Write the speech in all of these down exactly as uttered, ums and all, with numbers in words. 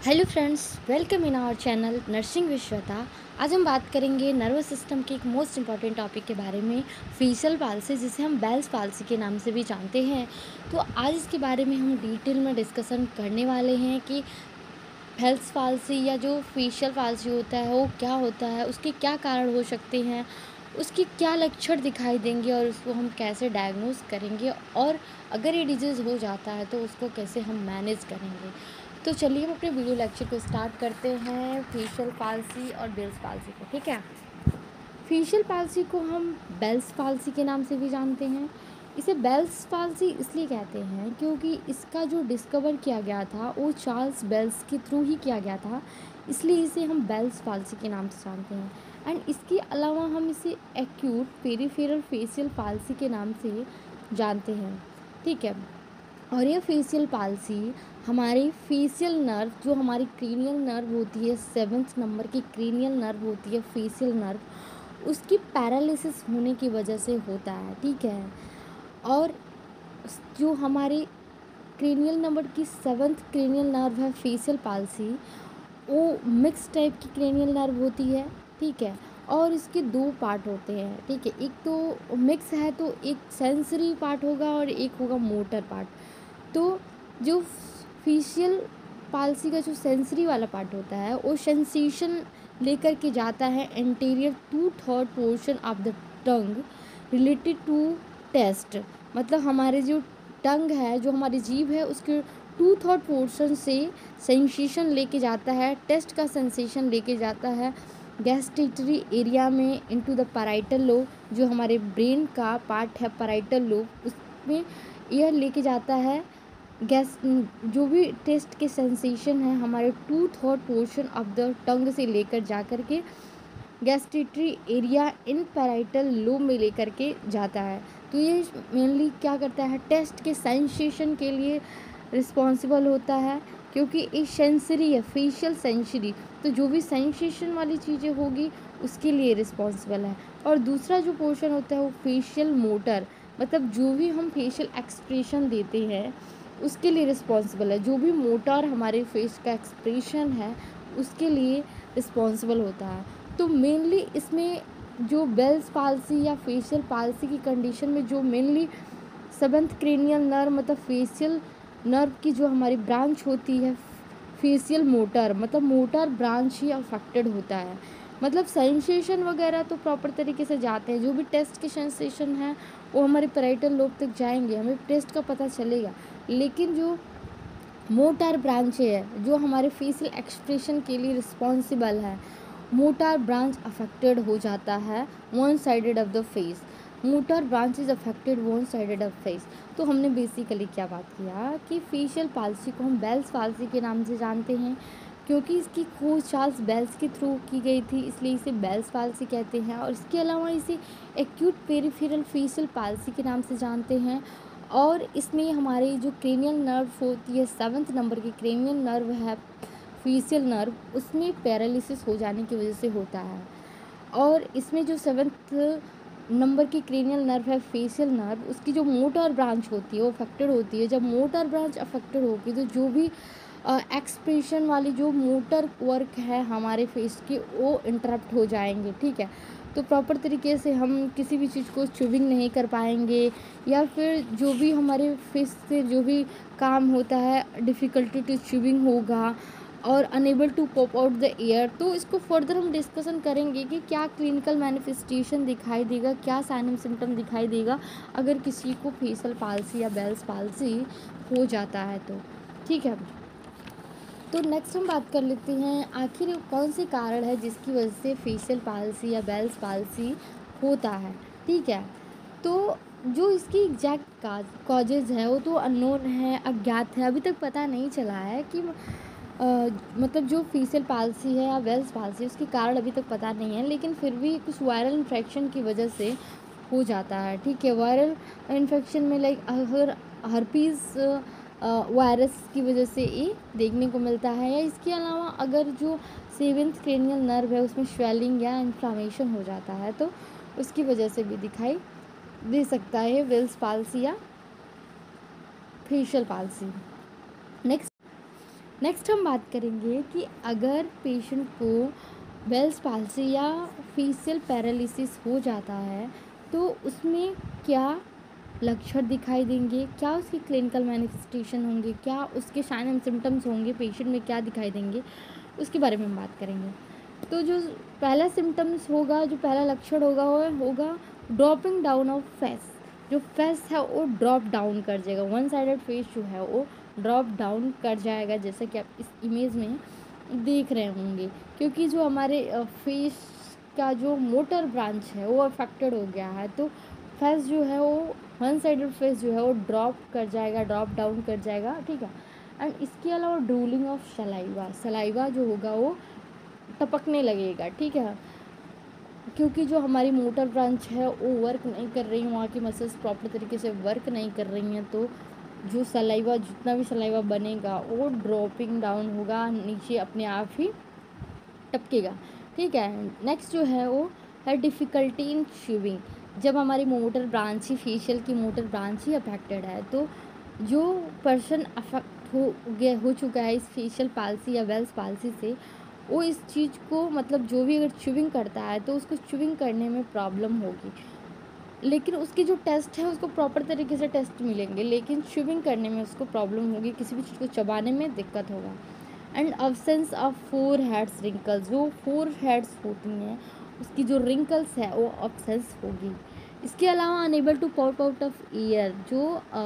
Hello friends, welcome in our channel nursing with Shweta. आज हम बात करेंगे नर्वस सिस्टम के एक मोस्ट इम्पॉर्टेंट टॉपिक के बारे में, फेशियल पाल्सी, जिसे हम बेल्स पाल्सी के नाम से भी जानते हैं। तो आज इसके बारे में हम डिटेल में डिस्कशन करने वाले हैं कि बेल्स पाल्सी या जो फेशियल पाल्सी होता है वो क्या होता है, उसके क्या कारण हो सकते हैं, उसके क्या लक्षण दिखाई देंगे और उसको हम कैसे डायग्नोज करेंगे, और अगर ये डिजीज़ हो जाता है तो उसको कैसे हम मैनेज करेंगे। तो चलिए हम अपने वीडियो लेक्चर को स्टार्ट करते हैं फेशियल पाल्सी और बेल्स पाल्सी को। ठीक है, फेशियल पाल्सी को हम बेल्स पाल्सी के नाम से भी जानते हैं। इसे बेल्स पाल्सी इसलिए कहते हैं क्योंकि इसका जो डिस्कवर किया गया था वो चार्ल्स बेल्स के थ्रू ही किया गया था, इसलिए इसे हम बेल्स पाल्सी के नाम से जानते हैं। एंड इसके अलावा हम इसे एक्यूट पेरिफेरल फेशियल पाल्सी के नाम से जानते हैं। ठीक है, और ये फेशियल पाल्सी हमारे फेशियल नर्व, जो हमारी क्रेनियल नर्व होती है, सेवन्थ नंबर की क्रेनियल नर्व होती है फेशियल नर्व, उसकी पैरालिसिस होने की वजह से होता है। ठीक है, और जो हमारे क्रेनियल नंबर की सेवन्थ क्रेनियल नर्व है फेशियल पाल्सी, वो मिक्स टाइप की क्रेनियल नर्व होती है। ठीक है, और इसके दो पार्ट होते हैं। ठीक है, एक तो मिक्स है तो एक सेंसरी पार्ट होगा और एक होगा मोटर पार्ट। तो जो फेशियल पाल्सी का जो सेंसरी वाला पार्ट होता है वो सेंसेशन लेकर के जाता है anterior two third portion of the tongue related to taste. मतलब हमारे जो टंग है, जो हमारी जीभ है, उसके टू थर्ड पोर्शन से सेंसेशन लेके जाता है, टेस्ट का सेंसेशन लेके जाता है गैस्ट्रेटरी एरिया में इनटू द पैराइटल लोब, जो हमारे ब्रेन का पार्ट है पैराइटल लोब, उसमें यह लेके जाता है गैस जो भी टेस्ट के सेंसेशन है हमारे two third portion of the tongue से लेकर जा कर के gustatory area in parietal lobe में लेकर के जाता है। तो ये मेनली क्या करता है, टेस्ट के सेंसेशन के लिए रिस्पॉन्सिबल होता है, क्योंकि एक सेंसरी है, फेशियल सेंसरी, तो जो भी सेंसेशन वाली चीज़ें होगी उसके लिए रिस्पॉन्सिबल है। और दूसरा जो पोर्शन होता है वो फेशियल मोटर, मतलब जो भी हम फेशियल एक्सप्रेशन देते हैं उसके लिए रिस्पॉन्सिबल है। जो भी मोटर हमारे फेस का एक्सप्रेशन है उसके लिए रिस्पॉन्सिबल होता है। तो मेनली इसमें जो बेल्स पाल्सी या फेशियल पाल्सी की कंडीशन में जो मेनली सेवंथ क्रेनियल नर्व, मतलब फेशियल नर्व की जो हमारी ब्रांच होती है, फेशियल मोटर, मतलब मोटर ब्रांच ही अफेक्टेड होता है। मतलब सेंसेशन वगैरह तो प्रॉपर तरीके से जाते हैं, जो भी टेस्ट के सेंसेशन हैं वो हमारे पैराइटल लोब तक जाएंगे, हमें टेस्ट का पता चलेगा। लेकिन जो मोटर ब्रांच है जो हमारे फेशियल एक्सप्रेशन के लिए रिस्पॉन्सिबल है, मोटर ब्रांच अफेक्टेड हो जाता है one sided of the face. Motor branch is affected one sided of face. तो हमने बेसिकली क्या बात किया कि फेशियल पाल्सी को हम बेल्स पाल्सी के नाम से जानते हैं, क्योंकि इसकी खोज चार्ल्स बेल्स के थ्रू की गई थी, इसलिए इसे बेल्स पाल्सी कहते हैं। और इसके अलावा इसे एक्यूट पेरिफेरल फेशियल पाल्सी के नाम से जानते हैं। और इसमें हमारी जो क्रेनियल नर्व होती है, सेवन्थ नंबर की क्रेनियल नर्व है फेशियल नर्व, उसमें पैरालिसिस हो जाने की वजह से होता है। और इसमें जो सेवन्थ नंबर की क्रेनियल नर्व है फेशियल नर्व, उसकी जो मोटर ब्रांच होती है वो अफेक्टेड होती है। जब मोटर ब्रांच अफेक्टेड होगी तो जो भी एक्सप्रेशन वाली जो मोटर वर्क है हमारे फेस की वो इंटरप्ट हो जाएंगे। ठीक है, तो प्रॉपर तरीके से हम किसी भी चीज़ को च्यूविंग नहीं कर पाएंगे, या फिर जो भी हमारे फेस से जो भी काम होता है डिफ़िकल्टी टू च्यूविंग होगा और unable to pop out the air. तो इसको फर्दर हम डिस्कशन करेंगे कि क्या क्लिनिकल मैनिफेस्टेशन दिखाई देगा, क्या साइन एंड सिम्टम दिखाई देगा अगर किसी को फेशियल पाल्सी या बेल्स पाल्सी हो जाता है तो। ठीक है, तो नेक्स्ट हम बात कर लेते हैं आखिर कौन से कारण है जिसकी वजह से फेशियल पाल्सी या बेल्स पाल्सी होता है। ठीक है, तो जो इसकी एग्जैक्ट कॉजेज है वो तो अननोन है, अज्ञात है, अभी तक पता नहीं चला है कि अ, मतलब जो फेशियल पाल्सी है या बेल्स पाल्सी उसके कारण अभी तक पता नहीं है, लेकिन फिर भी कुछ वायरल इन्फेक्शन की वजह से हो जाता है। ठीक है, वायरल इन्फेक्शन में लाइक अगर हर्पीज़ वायरस की वजह से ये देखने को मिलता है, या इसके अलावा अगर जो सेवेंथ क्रेनियल नर्व है उसमें स्वेलिंग या इन्फ्लामेशन हो जाता है तो उसकी वजह से भी दिखाई दे सकता है बेल्स पाल्सी या फेशियल पाल्सी। नेक्स्ट नेक्स्ट हम बात करेंगे कि अगर पेशेंट को बेल्स पाल्सी या फेशियल पैरालिसिस हो जाता है तो उसमें क्या लक्षण दिखाई देंगे, क्या उसकी क्लिनिकल मैनिफेस्टेशन होंगे, क्या उसके साइन एंड सिम्टम्स होंगे, पेशेंट में क्या दिखाई देंगे, उसके बारे में हम बात करेंगे। तो जो पहला सिम्टम्स होगा, जो पहला लक्षण होगा वो होगा ड्रॉपिंग डाउन ऑफ फेस। जो फेस है वो ड्रॉप डाउन कर जाएगा, वन साइडेड फेस जो है वो ड्रॉप डाउन कर जाएगा, जैसा कि आप इस इमेज में देख रहे होंगे। क्योंकि जो हमारे फेस का जो मोटर ब्रांच है वो अफेक्टेड हो गया है, तो फेस जो है वो वन साइडेड फेस जो है वो ड्रॉप कर जाएगा, ड्रॉप डाउन कर जाएगा, ठीक है। एंड इसके अलावा ड्रूलिंग ऑफ सलाइवा, सलाइवा जो होगा वो टपकने लगेगा, ठीक है। क्योंकि जो हमारी मोटर ब्रांच है वो वर्क नहीं कर रही, वहाँ की मसल्स प्रॉपर तरीके से वर्क नहीं कर रही हैं, तो जो सलाइवा, जितना भी सलाइवा बनेगा वो ड्रॉपिंग डाउन होगा, नीचे अपने आप ही टपकेगा, ठीक है। नेक्स्ट जो है वो है डिफ़िकल्टी इन च्यूइंग। जब हमारी मोटर ब्रांच ही, फेशियल की मोटर ब्रांच ही अफेक्टेड है, तो जो पर्सन अफेक्ट हो गया हो चुका है इस फेशियल पाल्सी या बेल्स पाल्सी से, वो इस चीज़ को मतलब जो भी अगर च्यूइंग करता है तो उसको च्यूइंग करने में प्रॉब्लम होगी, लेकिन उसकी जो टेस्ट है उसको प्रॉपर तरीके से टेस्ट मिलेंगे, लेकिन च्यूइंग करने में उसको प्रॉब्लम होगी, किसी भी चीज़ को चबाने में दिक्कत होगा। And absence of foreheads wrinkles, जो फोर हेड्स होती हैं उसकी जो रिंकल्स है वो अब्सेंस होगी। इसके अलावा unable to pop out of ear, जो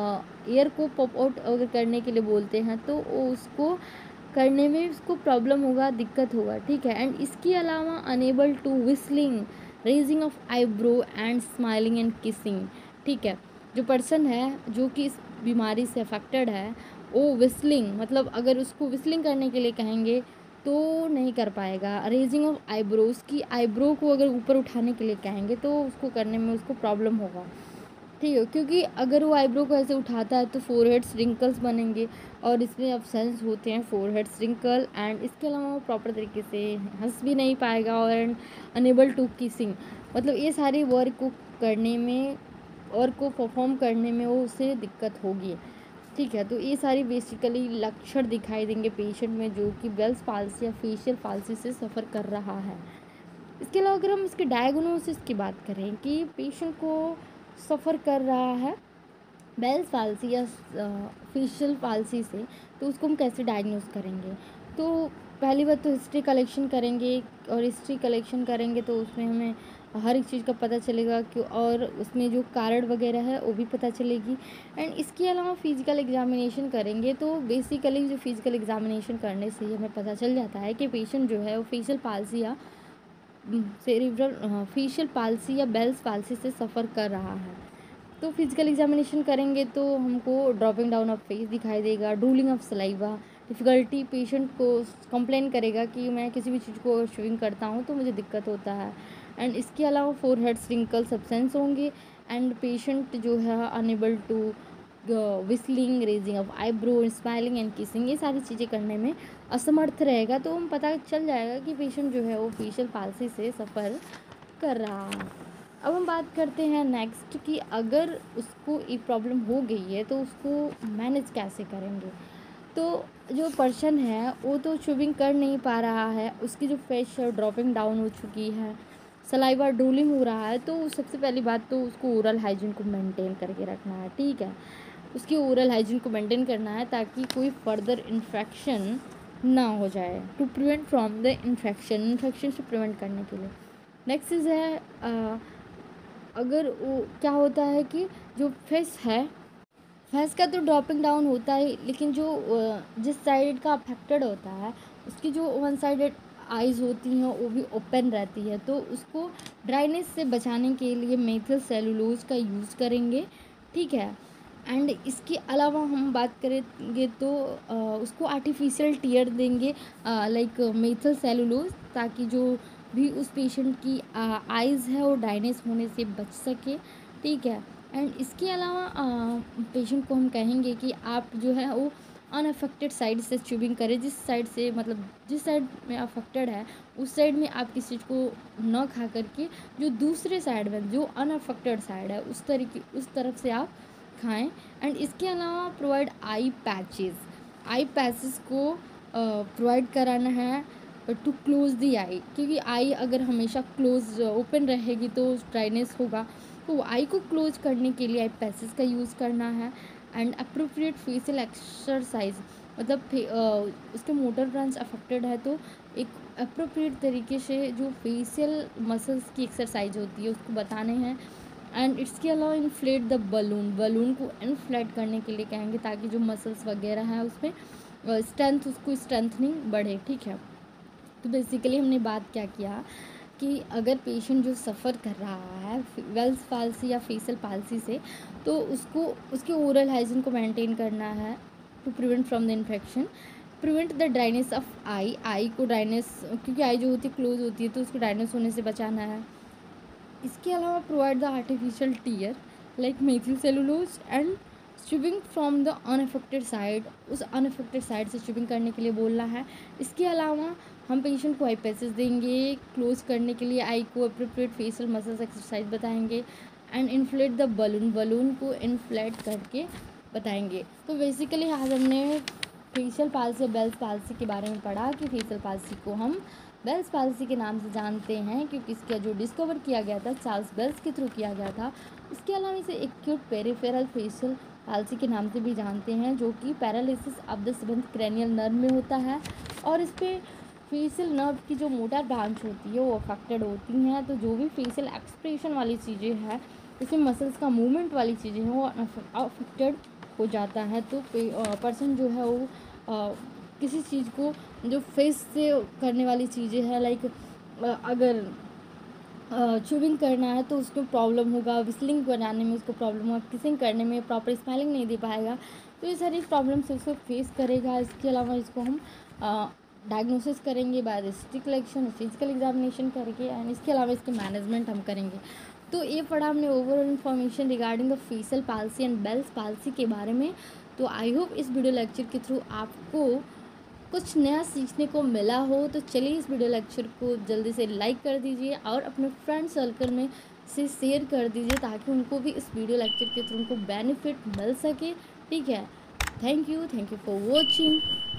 एयर को पॉप आउट अगर करने के लिए बोलते हैं तो वो उसको करने में उसको प्रॉब्लम होगा, दिक्कत होगा, ठीक है। एंड इसके अलावा unable to whistling, raising of eyebrow and smiling and kissing, ठीक है। जो पर्सन है जो कि इस बीमारी से अफेक्टेड है वो विस्लिंग, मतलब अगर उसको विस्लिंग करने के लिए कहेंगे तो नहीं कर पाएगा। रेजिंग ऑफ आईब्रो, उसकी आईब्रो को अगर ऊपर उठाने के लिए कहेंगे तो उसको करने में उसको प्रॉब्लम होगा, ठीक है। क्योंकि अगर वो आईब्रो को ऐसे उठाता है तो फोरहेड रिंकल्स बनेंगे और इसमें अब्सेंस होते हैं फोरहेड रिंकल। एंड इसके अलावा वो प्रॉपर तरीके से हंस भी नहीं पाएगा और एंड अनेबल टू किसिंग, मतलब ये सारी वर्क को करने में, वर्क को परफॉर्म करने में वो उसे दिक्कत होगी, ठीक है। तो ये सारी बेसिकली लक्षण दिखाई देंगे पेशेंट में जो कि बेल्स पाल्सी या फेशियल पाल्सी से सफ़र कर रहा है। इसके अलावा अगर हम इसके डायग्नोसिस की बात करें कि पेशेंट को सफ़र कर रहा है बेल्स पाल्सी या फेशियल पाल्सी से, तो उसको हम कैसे डायग्नोस करेंगे। तो पहली बात तो हिस्ट्री कलेक्शन करेंगे, और हिस्ट्री कलेक्शन करेंगे तो उसमें हमें हर एक चीज़ का पता चलेगा कि, और उसमें जो कारण वगैरह है वो भी पता चलेगी। एंड इसके अलावा फिज़िकल एग्जामिनेशन करेंगे, तो बेसिकली जो फिज़िकल एग्जामिनेशन करने से ही हमें पता चल जाता है कि पेशेंट जो है वो फेशियल पाल्सी या सेरिब्रल फेशियल पाल्सी या बेल्स पाल्सी से सफ़र कर रहा है। तो फिजिकल एग्जामिनेशन करेंगे तो हमको ड्रॉपिंग डाउन ऑफ फेस दिखाई देगा, drooling of saliva, difficulty, patient को कंप्लेन करेगा कि मैं किसी भी चीज़ को च्यूइंग करता हूँ तो मुझे दिक्कत होता है। एंड इसके अलावा फोर हेड रिंकल्स अब्सेंस होंगे, एंड पेशेंट जो है unable to whistling, raising of eyebrow, smiling and kissing, ये सारी चीज़ें करने में असमर्थ रहेगा। तो हम पता चल जाएगा कि पेशेंट जो है वो फेशियल पाल्सी से सफ़र कर रहा है। अब हम बात करते हैं नेक्स्ट कि अगर उसको एक प्रॉब्लम हो गई है तो उसको मैनेज कैसे करेंगे। तो जो पर्सन है वो तो च्यूइंग कर नहीं पा रहा है, उसकी जो फेस है ड्रॉपिंग डाउन हो चुकी है, सलाइवा ड्रूलिंग हो रहा है, तो सबसे पहली बात तो उसको ओरल हाइजीन को मेंटेन करके रखना है, ठीक है। उसकी ओरल हाइजीन को मेंटेन करना है ताकि कोई फर्दर इन्फेक्शन ना हो जाए, to prevent from the infection, infection से प्रिवेंट करने के लिए। नेक्स्ट चीज़ है आ, अगर वो क्या होता है कि जो फेस है, फेस का तो ड्रॉपिंग डाउन होता है, लेकिन जो जिस साइड का अफेक्टेड होता है उसकी जो वन साइडेड आइज़ होती हैं वो भी ओपन रहती है, तो उसको ड्राइनेस से बचाने के लिए मेथिल सेलुलोज का यूज़ करेंगे, ठीक है। एंड इसके अलावा हम बात करेंगे तो आ, उसको आर्टिफिशियल टीयर देंगे, लाइक मेथिल सेलुलोज, ताकि जो भी उस पेशेंट की आइज़ है वो ड्राइनेस होने से बच सके, ठीक है। एंड इसके अलावा पेशेंट को हम कहेंगे कि आप जो है वो अनअफेक्टेड साइड से च्यूबिंग करें, जिस साइड से मतलब जिस साइड में अफेक्टेड है उस साइड में आप किसी चीज़ को न खा करके जो दूसरे साइड में जो अनअफेक्टेड साइड है उस तरीके उस तरफ से आप खाएं। एंड इसके अलावा provide eye patches, eye patches को प्रोवाइड कराना है टू क्लोज दी आई, क्योंकि आई अगर हमेशा क्लोज ओपन रहेगी तो ड्राइनेस होगा। तो आई को क्लोज करने के लिए आई पैसेज का यूज़ करना है। एंड अप्रोप्रिएट फेशियल एक्सरसाइज, मतलब uh, उसके मोटर ब्रांच अफेक्टेड है तो एक अप्रोप्रिएट तरीके से जो फेशियल मसल्स की एक्सरसाइज होती है उसको बताने हैं। एंड इसके अलावा इन्फ्लेट द बलून, बलून को इन्फ्लेट करने के लिए कहेंगे ताकि जो मसल्स वगैरह हैं उसमें स्ट्रेंथ, उसको स्ट्रेंथनिंग बढ़े। ठीक है, तो बेसिकली हमने बात क्या किया कि अगर पेशेंट जो सफ़र कर रहा है वेल्स पाल्सी या फेशियल पाल्सी से, तो उसको उसके ओरल हाइजीन को मेंटेन करना है to prevent from the infection, prevent the dryness of eye, eye को ड्राइनेस, क्योंकि आई जो होती है क्लोज होती है तो उसको ड्राइनेस होने से बचाना है। इसके अलावा provide the artificial tear like methyl cellulose and stripping from the unaffected side, उस अनअफेक्टेड साइड से स्ट्रिपिंग करने के लिए बोलना है। इसके अलावा हम पेशेंट को आई पैसेज देंगे क्लोज करने के लिए, आई को अप्रोप्रिएट फेशियल मसल्स एक्सरसाइज बताएंगे and inflate the balloon, balloon को इन्फ्लेट करके बताएंगे। तो बेसिकली आज हमने फेशियल पाल्सी, बेल्स पाल्सी के बारे में पढ़ा कि फेशियल पाल्सी को हम बेल्स पाल्सी के नाम से जानते हैं क्योंकि इसका जो डिस्कवर किया गया था चार्ल्स बेल्स के थ्रू किया गया था। इसके अलावा इसे एक्यूट पेरिफेरल फेशियल पाल्सी के नाम से भी जानते हैं, जो कि paralysis of the seventh cranial nerve में होता है और इस पर फेशियल नर्व की जो मोटर ब्रांच होती है वो अफेक्टेड होती हैं। तो जो भी फेशियल एक्सप्रेशन वाली चीज़ें हैं, इसमें मसल्स का मूवमेंट वाली चीज़ें हैं, वो अफेक्टेड हो जाता है। तो पर्सन जो है वो आ, किसी चीज़ को जो फेस से करने वाली चीज़ें हैं, लाइक अगर च्यूविंग करना है तो उसको प्रॉब्लम होगा, विस्लिंग बनाने में उसको प्रॉब्लम होगा, किसिंग करने में प्रॉपर स्मेलिंग नहीं दे पाएगा, तो ये सारी प्रॉब्लम से उसको फेस करेगा। इसके अलावा इसको हम डायग्नोसिस करेंगे by history collection, physical examination करके, एंड इसके अलावा इसके मैनेजमेंट हम करेंगे। तो ये पढ़ा हमने overall information regarding the facial palsy and Bell's palsy के बारे में। तो आई होप इस वीडियो लेक्चर के थ्रू आपको कुछ नया सीखने को मिला हो। तो चलिए इस वीडियो लेक्चर को जल्दी से लाइक कर दीजिए और अपने फ्रेंड सर्कल में से शेयर कर दीजिए ताकि उनको भी इस वीडियो लेक्चर के थ्रू उनको बेनिफिट मिल सके। ठीक है, thank you thank you for watching.